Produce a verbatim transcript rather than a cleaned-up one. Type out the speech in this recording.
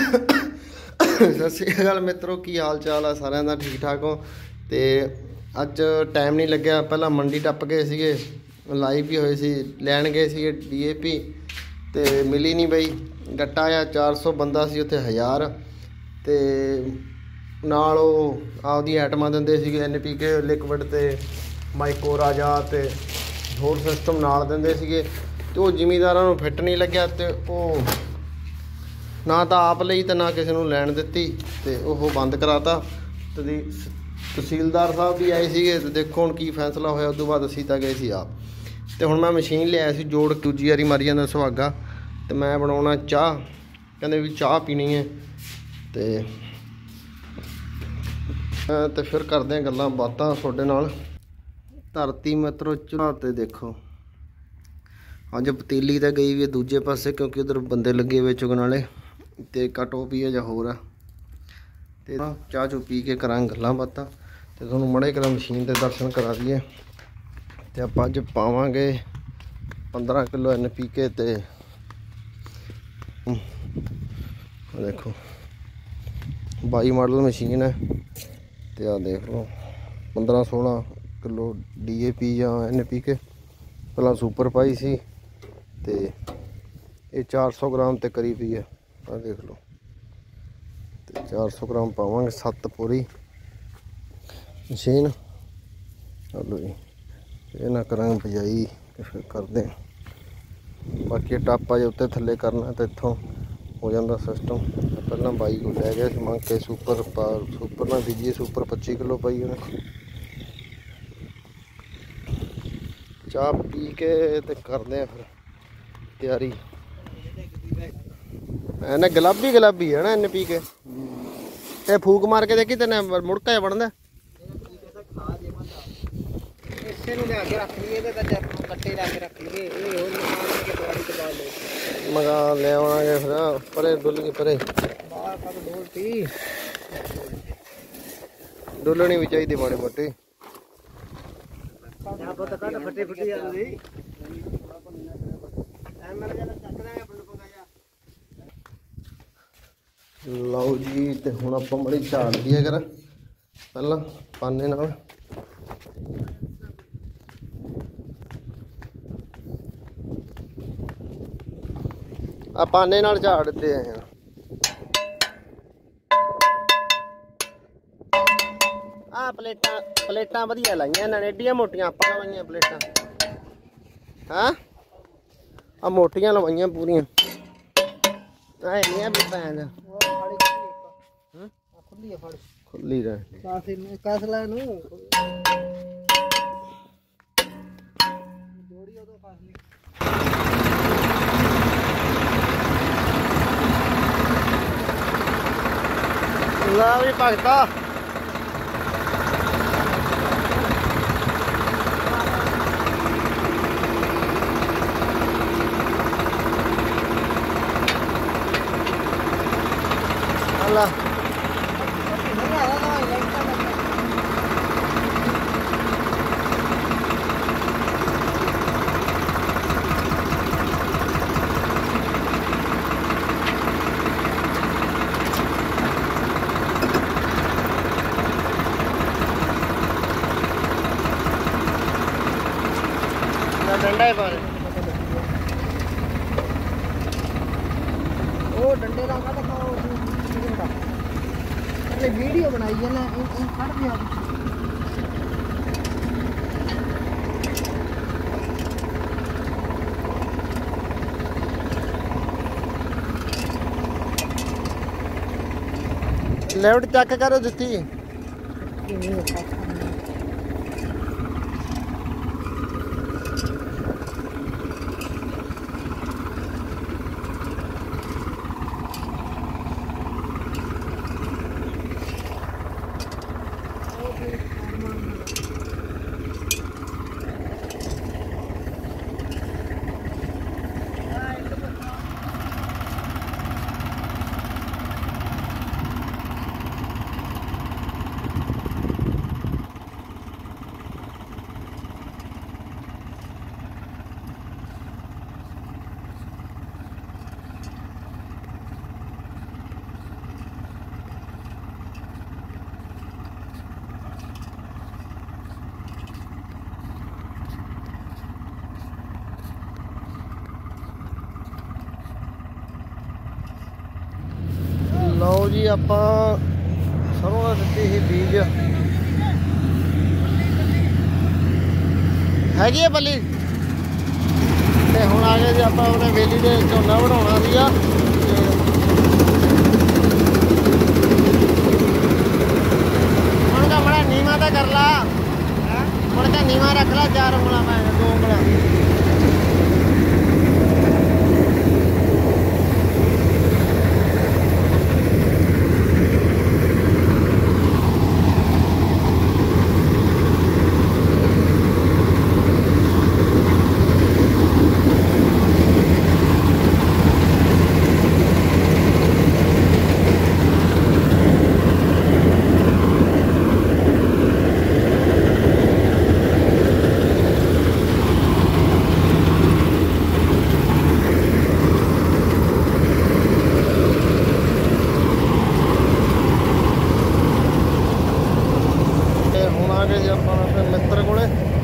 सत श्री अकाल मित्रों, की हाल चाल है सारिਆਂ ਦਾ? ठीक ठाक हो? तो अज टाइम नहीं लग्या। पहला मंडी टप गए थे, लाइव भी होए सी, लैन गए थे डी ए पी तो मिली नहीं बई। गट्टा आ चार सौ बंदा सी उत्थे हज़ार तो नाल आपदी आइटमां दिंदे सीगे, एन पी के लिक्विड ते माइको राजा ते होर सिस्टम नाल दिंदे सीगे। तो जिमीदारां नूं फिट नहीं लग्या तो वो ना तो आप ਲਈ तो ना किसी को लैन दी तो वह बंद कराता। तो तहसीलदार साहब भी आए थे तो देखो हुण की फैसला होया। उस तो बाद असीं तां गए सी आप। तो हुण मैं मशीन लिया सी जोड़, दूजी वारी मारी जांदा सुहागा। तो मैं बनाउणा चाह, कहंदे भी चाह पीनी है तो तो फिर करदे आं गल्लां बातां तुहाडे नाल। धरती मित्रों चुल्हा ते देखो अज पतीली तो गई भी है दूजे पासे, क्योंकि उधर बंदे लगे हुए चुगन वाले तो कट ऑफ ही है या होर है। तो चाह चू पी के करा गल्लां बातां तो तुहानूं मड़े करा मशीन के दर्शन करा दीए। तो आप अज पावांगे पंद्रह किलो एन पी के। तो देखो बाई मॉडल मशीन है तो आ देख लो पंद्रह सोलह किलो डी ए पी या एन पी के। पहला सुपर पाई सी तो ये चार सौ ग्राम ते करीब ही है। आ देख लो तो चार सौ ग्राम पावांगे, सत्त पूरी मशीन। चलो जी ये ना करांगे बजाई तो फिर करते हैं। बाकी टापा जो उत्ते थल्ले करना तो इत्थों हो जाता सिस्टम। पहला बाई को लै गया मंग के सुपर पा सुपर ना बीजिए, सुपर पच्ची किलो पाई उन्हें। चाह पी के तो करते हैं फिर तैयारी। एने गुलाबी गुलाबी है ना एन पी के। ते फूक मार के देखी तेने मुड़का जा बनता मंगा ले आवांगे फिर परे डुल गई परे डुलनी भी चाहिए माड़ी मोटी। लो जी तो हुण आपां बड़ी झाड़ दी कर पहला पाने नाल। आ पाने नाल झाड़ दिते हैं। आ प्लेटां प्लेटां वधिया लाइयां इन्हां ने, एडियां मोटियां आपां लवाइयां प्लेटां। हाँ आ मोटियां लवाइयां पूरियां भी भैन खुली रहे। ला भी भगता अल्लाह डंडा ही पा वो डंडे का वीडियो बनाई है ना, कट दिया। लेफ्ट चेक करो दिती लो जी ਆਪਾਂ ਸਰੋਂ ਦਾ ਦਿੱਤੀ ਸੀ ਬੀਜ ਹੈਗੀ ਹੈ ਬੱਲੀ ਤੇ ਹੁਣ ਆ ਗਏ ਜੀ ਆਪਾਂ ਉਹਨੇ ਵੇਲੀ ਦੇ ਝੋਨਾ ਬਣਾਉਣਾ ਸੀਗਾ ਹੁਣ ਤਾਂ ਬੜਾ ਨੀਵਾਂ ਤਾਂ ਕਰ ਲਾ ਹੁਣ ਤਾਂ ਨੀਵਾਂ ਰੱਖ ਲਾ ਚਾਰ ਉਂਗਲਾਂ ਮੈਂ ਦੋ ਉਂਗਲਾਂ ਮਿੱਤਰ ਕੋਲੇ